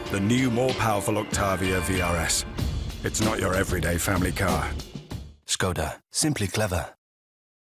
The new, more powerful Octavia VRS. It's not your everyday family car. Skoda. Simply clever.